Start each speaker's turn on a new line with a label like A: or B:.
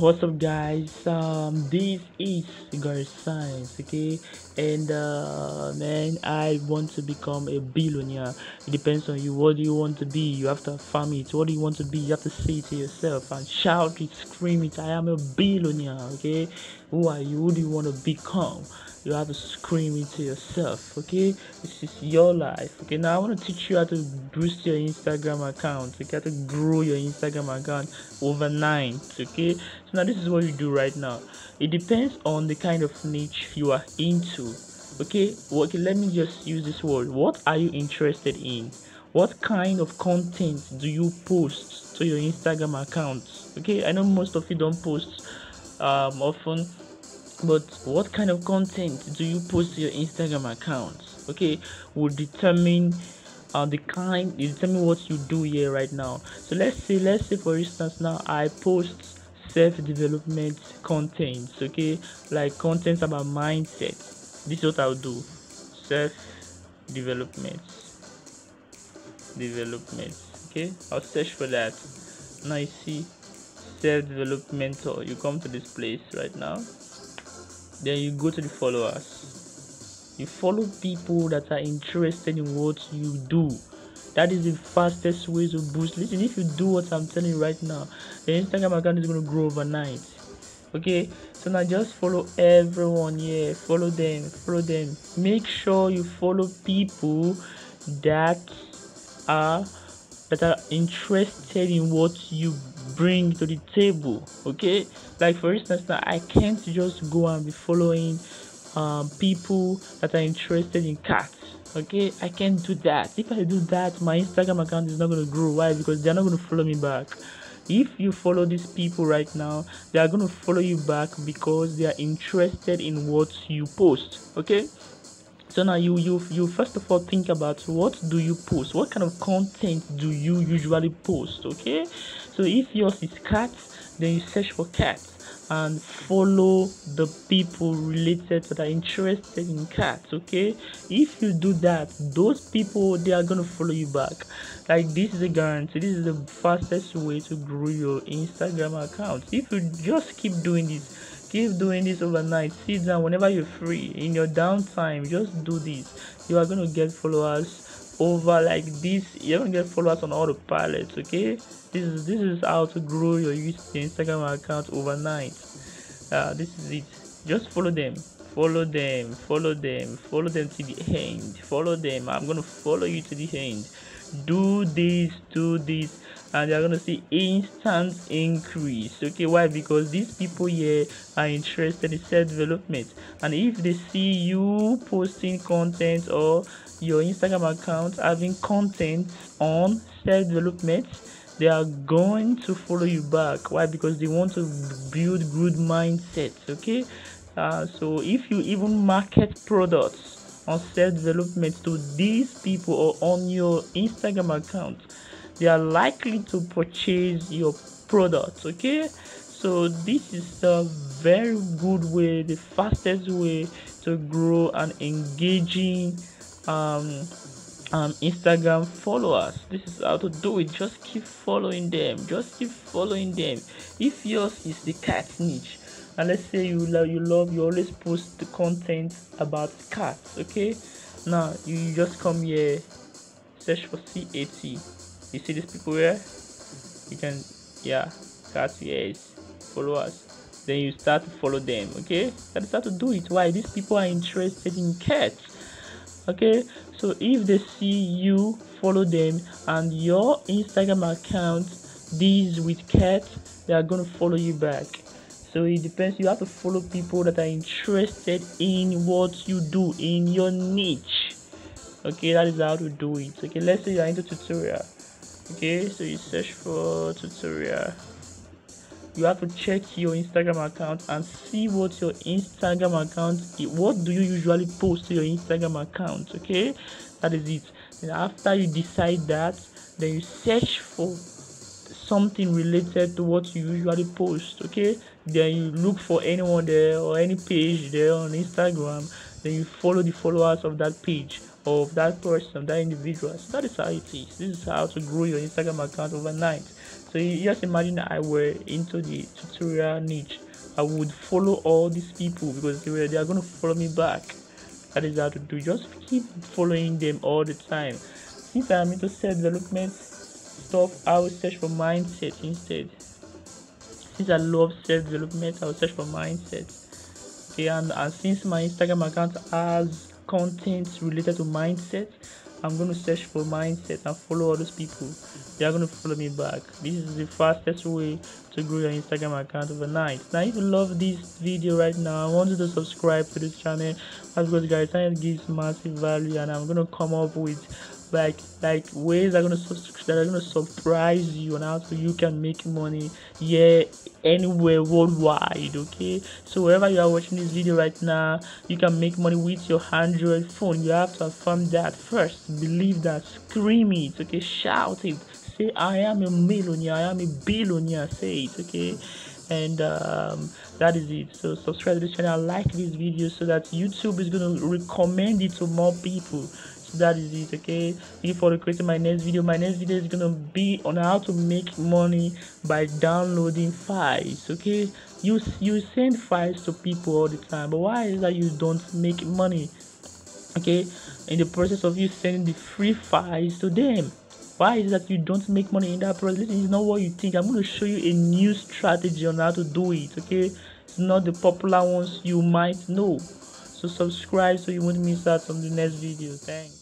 A: What's up, guys? This is Gar Science, okay? And man, I want to become a billionaire. It depends on you. What do you want to be? You have to affirm it. What do you want to be? You have to say it to yourself and shout it, scream it. I am a billionaire, okay? Who are you? Who do you want to become? You have to scream it to yourself, okay? This is your life, okay? Now I want to teach you how to boost your Instagram account, okay? How to grow your Instagram account overnight, okay? So now this is what you do right now. It depends on the kind of niche you are into, okay? Okay, let me just use this word. What are you interested in? What kind of content do you post to your Instagram account? Okay, I know most of you don't post often, but what kind of content do you post to your Instagram account? Okay, will determine determine what you do here right now. So let's say for instance now I post self-development content, okay, like content about mindset. This is what I'll do. Self development development, okay, I'll search for that. Now you see self-developmental, you come to this place right now, then you go to the followers. You follow people that are interested in what you do. That is the fastest way to boost. Listen, if you do what I'm telling you right now, the Instagram account is going to grow overnight. Okay, so now just follow everyone here. Follow them. Follow them. Make sure you follow people that are that are interested in what you bring to the table. Okay, like for instance now I can't just go and be following people that are interested in cats. Okay, I can't do that. If I do that, my Instagram account is not going to grow. Why? Because they're not going to follow me back. If you follow these people right now, they are going to follow you back because they are interested in what you post. Okay, so now you first of all think about what do you post, what kind of content do you usually post. Okay, so if yours is cats, then you search for cats and follow the people related that are interested in cats. Okay, if you do that, those people, they are going to follow you back. Like, this is a guarantee. This is the fastest way to grow your Instagram account. If you just keep doing this overnight, sit down whenever you're free in your downtime, just do this. You are going to get followers over like this. You're going to get followers on all the pilots. Okay, this is how to grow your Instagram account overnight. This is it. Just follow them, follow them to the end. Follow them. I'm going to follow you to the end. Do this, and you're gonna see instant increase. Okay, why? Because these people here are interested in self-development, and if they see you posting content or your Instagram account having content on self-development, they are going to follow you back. Why? Because they want to build good mindsets. Okay, so if you even market products on self-development to these people or on your Instagram account, they are likely to purchase your product. Okay, so this is a very good way, the fastest way to grow an engaging um Instagram followers. This is how to do it. Just keep following them. Just keep following them. If yours is the cat niche, and let's say you always post the content about cats. Okay, now you just come here, search for CAT. You see these people here? You can, yeah, cats, yes, followers. Then you start to follow them. Okay, that is how to do it. Why? These people are interested in cats. Okay, so if they see you, follow them, and your Instagram account deals with cats, they are going to follow you back. So it depends. You have to follow people that are interested in what you do in your niche. Okay, that is how to do it. Okay, let's say you're into tutorial. Okay, so you search for tutorial. You have to check your Instagram account and see what your Instagram account what do you usually post to your Instagram account. Okay, that is it. And after you decide that, then you search for something related to what you usually post. Okay, then you look for anyone there or any page there on Instagram, then you follow the followers of that page, of that person, that individual. So that is how it is. This is how to grow your Instagram account overnight. So you just imagine I were into the tutorial niche, I would follow all these people because they are going to follow me back. That is how to do. Just keep following them all the time. Since I'm into self-development stuff, I will search for mindset instead. Since I love self-development, I will search for mindset. Okay, and since my Instagram account has content related to mindset, I'm going to search for mindset and follow all those people. They are going to follow me back. This is the fastest way to grow your Instagram account overnight. Now, if you love this video right now, I want you to subscribe to this channel because guys, channel gives massive value, and I'm going to come up with like ways that are gonna surprise you on how you can make money anywhere worldwide. Okay, so wherever you are watching this video right now, you can make money with your Android phone. You have to affirm that first, believe that, scream it, okay, shout it, say I am a millionaire, I am a billionaire, say it, okay. And that is it. So subscribe to this channel, like this video so that YouTube is going to recommend it to more people. So that is it, okay. Thank you for creating my next video. My next video is going to be on how to make money by downloading files, okay. You send files to people all the time, but why is that you don't make money, okay, in the process of you sending the free files to them? Why is it that you don't make money in that process? Listen, it's not what you think. I'm going to show you a new strategy on how to do it, okay. It's not the popular ones you might know. So subscribe so you won't miss out on the next video. Thanks.